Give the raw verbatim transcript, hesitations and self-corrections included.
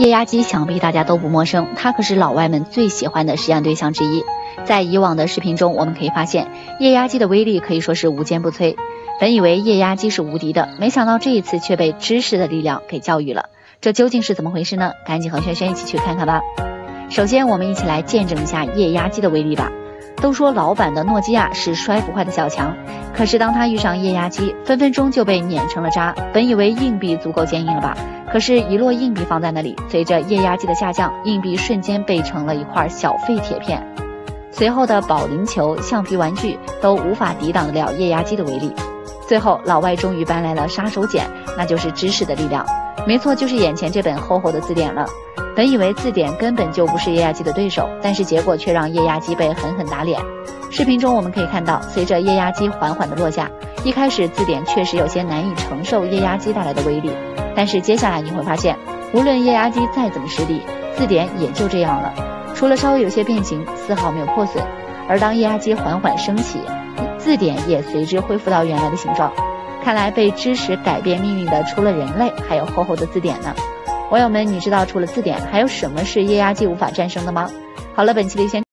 液压机想必大家都不陌生，它可是老外们最喜欢的实验对象之一。在以往的视频中，我们可以发现液压机的威力可以说是无坚不摧。本以为液压机是无敌的，没想到这一次却被知识的力量给教育了。这究竟是怎么回事呢？赶紧和轩轩一起去看看吧。首先，我们一起来见证一下液压机的威力吧。都说老版的诺基亚是摔不坏的小强，可是当它遇上液压机，分分钟就被碾成了渣。本以为硬币足够坚硬了吧，可是一摞硬币放在那里，随着液压机的下降，硬币瞬间被成了一块小废铁片。随后的保龄球、橡皮玩具都无法抵挡得了液压机的威力。最后，老外终于搬来了杀手锏，那就是知识的力量。没错，就是眼前这本厚厚的字典了。本以为字典根本就不是液压机的对手，但是结果却让液压机被狠狠打脸。视频中我们可以看到，随着液压机缓缓的落下，一开始字典确实有些难以承受液压机带来的威力，但是接下来你会发现，无论液压机再怎么施力，字典也就这样了，除了稍微有些变形，丝毫没有破损。而当液压机缓缓升起，字典也随之恢复到原来的形状。看来被知识改变命运的除了人类，还有厚厚的字典呢。网友们，你知道除了字典，还有什么是液压机无法战胜的吗？好了，本期的一些